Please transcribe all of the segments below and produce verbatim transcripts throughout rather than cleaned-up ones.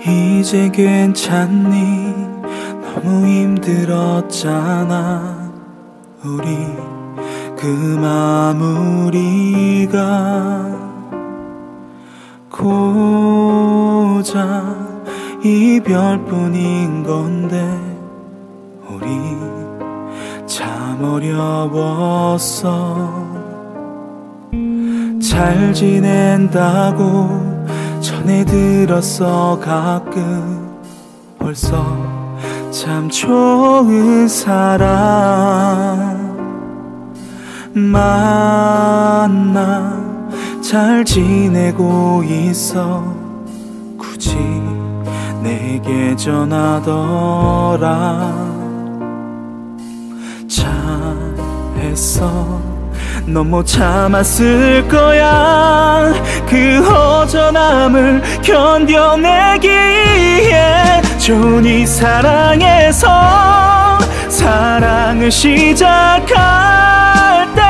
이제 괜찮니? 너무 힘들었잖아. 우리 그 마무리가 고작 이별뿐인 건데 우리 참 어려웠어. 잘 지낸다고 전해 들었어. 가끔 벌써 참 좋은 사람 만나 잘 지내고 있어. 굳이 내게 전하더라. 잘했어. 넌 못 참았을 거야. 그 허전함을 견뎌내기에. 좋으니 사랑해서 사랑을 시작할 때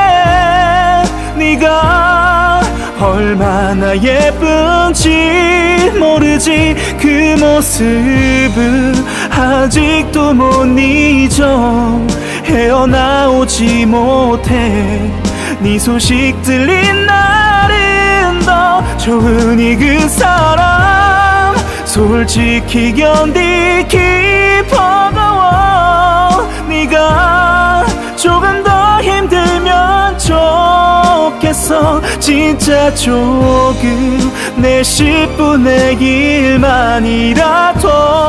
네가 얼마나 예쁜지 모르지. 그 모습을 아직도 못 잊어. 헤어나오지 못해. 네 소식 들린 날은 더 좋으니 그 사람 솔직히 견디기 버거워. 네가 조금 더 힘들면 좋겠어. 진짜 조금 내 십분의 일만이라도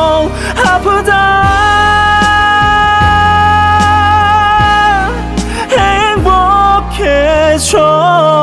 아프다. 행복해져.